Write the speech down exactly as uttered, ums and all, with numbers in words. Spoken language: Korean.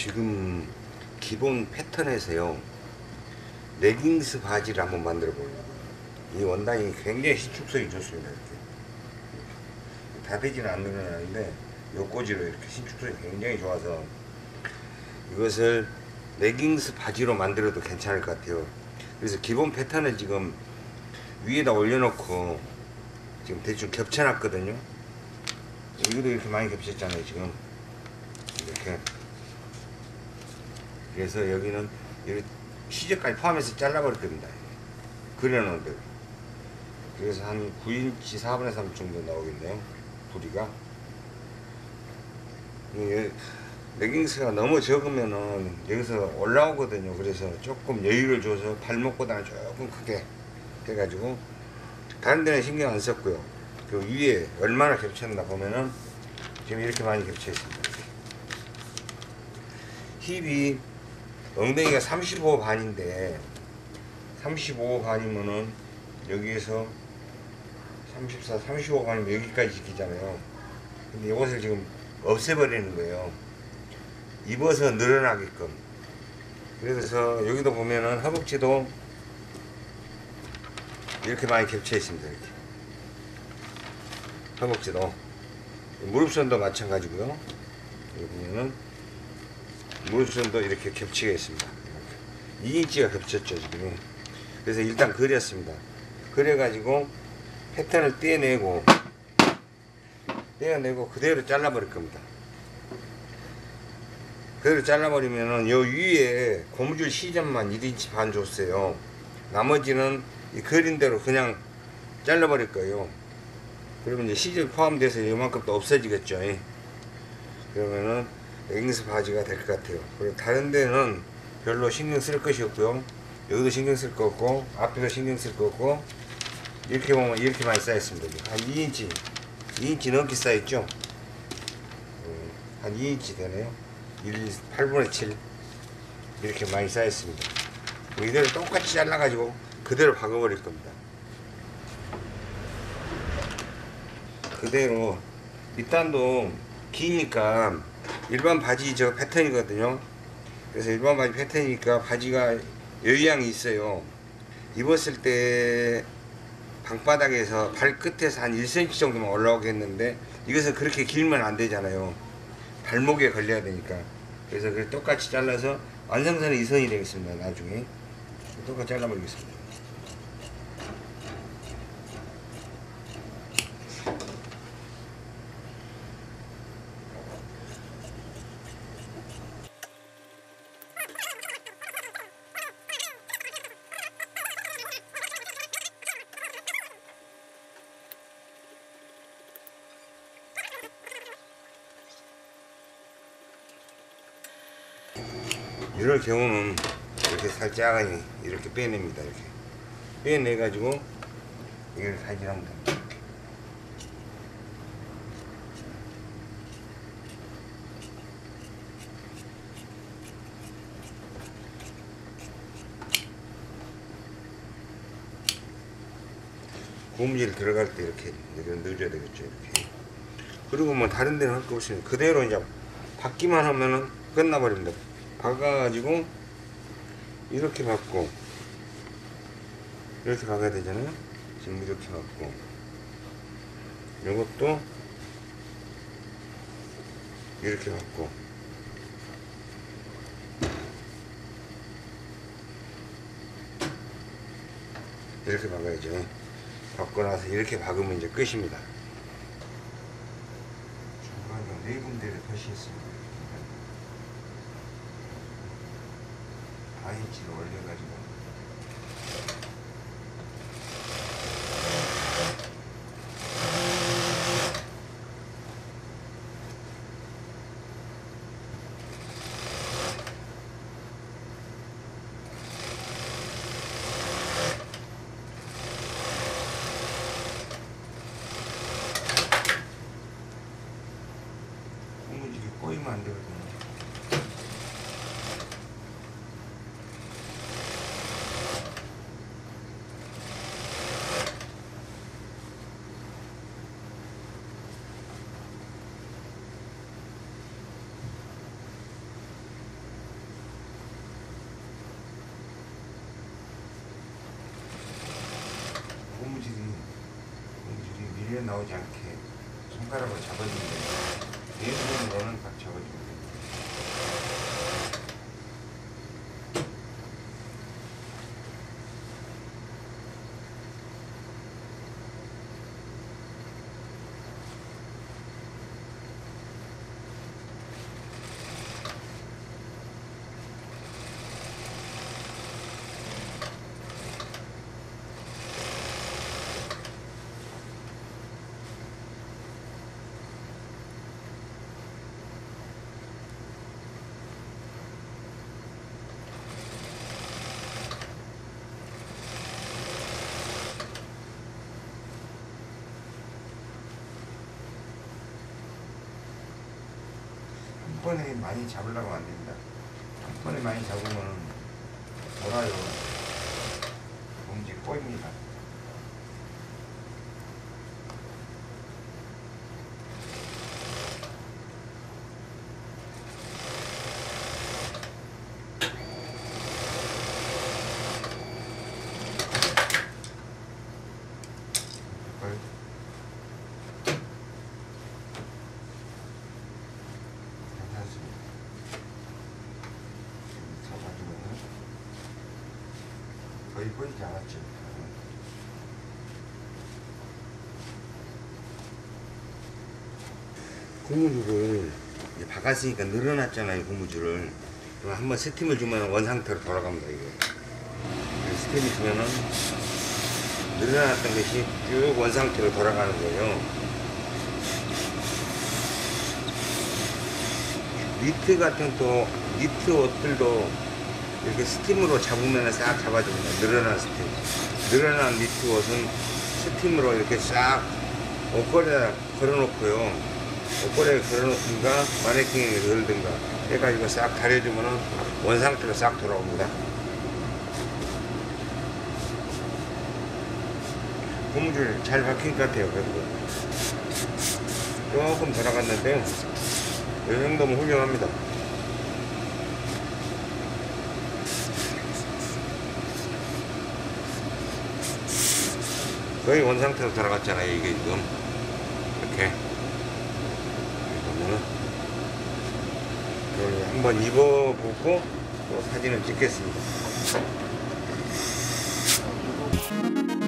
지금 기본 패턴에서요 레깅스 바지를 한번 만들어 보려고요. 이 원단이 굉장히 신축성이 좋습니다. 이렇게 다 되지는 않는데 요꼬지로 이렇게 신축성이 굉장히 좋아서 이것을 레깅스 바지로 만들어도 괜찮을 것 같아요. 그래서 기본 패턴을 지금 위에다 올려놓고 지금 대충 겹쳐놨거든요. 여기도 이렇게 많이 겹쳤잖아요 지금 이렇게. 그래서 여기는 여기 시접까지 포함해서 잘라버릴 겁니다. 그려놓은 대로. 그래서 한 구 인치 사분의 삼 정도 나오겠네요 부리가. 레깅스가 너무 적으면은 여기서 올라오거든요. 그래서 조금 여유를 줘서 발목보다는 조금 크게 해가지고 다른 데는 신경 안 썼고요. 그 위에 얼마나 겹쳤나 보면은 지금 이렇게 많이 겹쳐 있습니다. 힙이 엉덩이가 삼십오 반인데 삼십오 반이면은 여기에서 삼십사, 삼십오 반이면 여기까지 지키잖아요. 근데 이것을 지금 없애버리는 거예요. 입어서 늘어나게끔. 그래서 여기도 보면은 허벅지도 이렇게 많이 겹쳐 있습니다. 이렇게. 허벅지도. 무릎선도 마찬가지고요. 여기 보면은 무릎선도 이렇게 겹치게 있습니다. 이 인치가 겹쳤죠 지금. 그래서 일단 그렸습니다. 그려가지고 패턴을 떼내고 떼어내고 그대로 잘라버릴 겁니다. 그대로 잘라버리면은 요 위에 고무줄 시접만 일 인치 반 줬어요. 나머지는 이 그린 대로 그냥 잘라버릴 거예요. 그러면 이제 시접 포함돼서 요만큼 또 없어지겠죠. 그러면은 레깅스 바지가 될 것 같아요. 그리고 다른 데는 별로 신경 쓸 것이 없고요. 여기도 신경 쓸 거 없고 앞에도 신경 쓸 거 없고 이렇게 보면 이렇게 많이 쌓였습니다. 한 이 인치 이 인치 넘게 쌓였죠. 한 이 인치 되네요. 일, 팔분의 칠 이렇게 많이 쌓였습니다. 이대로 똑같이 잘라 가지고 그대로 박아버릴 겁니다. 그대로 밑단도 기니까 일반 바지 저 패턴이거든요. 그래서 일반 바지 패턴이니까 바지가 여유양이 있어요. 입었을 때 방바닥에서 발끝에서 한 일 센티미터 정도만 올라오겠는데 이것은 그렇게 길면 안 되잖아요. 발목에 걸려야 되니까. 그래서 그걸 똑같이 잘라서 완성선은 이 선이 되겠습니다. 나중에 똑같이 잘라버리겠습니다. 이럴 경우는 이렇게 살짝 이렇게 빼냅니다. 이렇게 빼내 가지고 이걸 살질하면 됩니다. 고무줄 들어갈 때 이렇게 넣어줘야 되겠죠. 이렇게. 그리고 뭐 다른 데는 할 거 없으면 그대로 이제 박기만 하면은 끝나버립니다. 박아가지고 이렇게 박고 이렇게 박아야 되잖아요. 지금 이렇게 박고 이것도 이렇게 박고 이렇게 박아야죠. 박고 나서 이렇게 박으면 이제 끝입니다. 중간에 네 군데를 표시했습니다. 사 인치로 올려가지고 고무줄이 꼬이면 안 되거든요. 나오지 않게 손가락으로 잡아주면 돼요. 왼손으로는 딱 잡아주면 돼요. 한 번에 많이 잡으려고 안 됩니다. 한 번에 많이 잡으면 돌아요. 봉지 꼬입니다. 거의 보이지 않았죠. 고무줄을 이제 박았으니까 늘어났잖아요. 고무줄을 그럼 한번 스팀을 주면 원상태로 돌아갑니다. 이게 스팀을 주면은 늘어났던 것이 쭉 원상태로 돌아가는 거예요. 니트 같은 또 니트 옷들도 이렇게 스팀으로 잡으면 싹 잡아줍니다. 늘어난 스팀. 늘어난 니트 옷은 스팀으로 이렇게 싹 옷걸이에 걸어놓고요. 옷걸이에 걸어놓든가 마네킹에 걸든가 해가지고 싹 가려주면 원상태로 싹 돌아옵니다. 고무줄 잘 박힌 것 같아요. 그래도 조금 돌아갔는데요. 이 정도면 훌륭합니다. 거의 원상태로 돌아갔잖아요. 이게 지금 이렇게 보면은 이걸 한번 입어보고 또 사진을 찍겠습니다.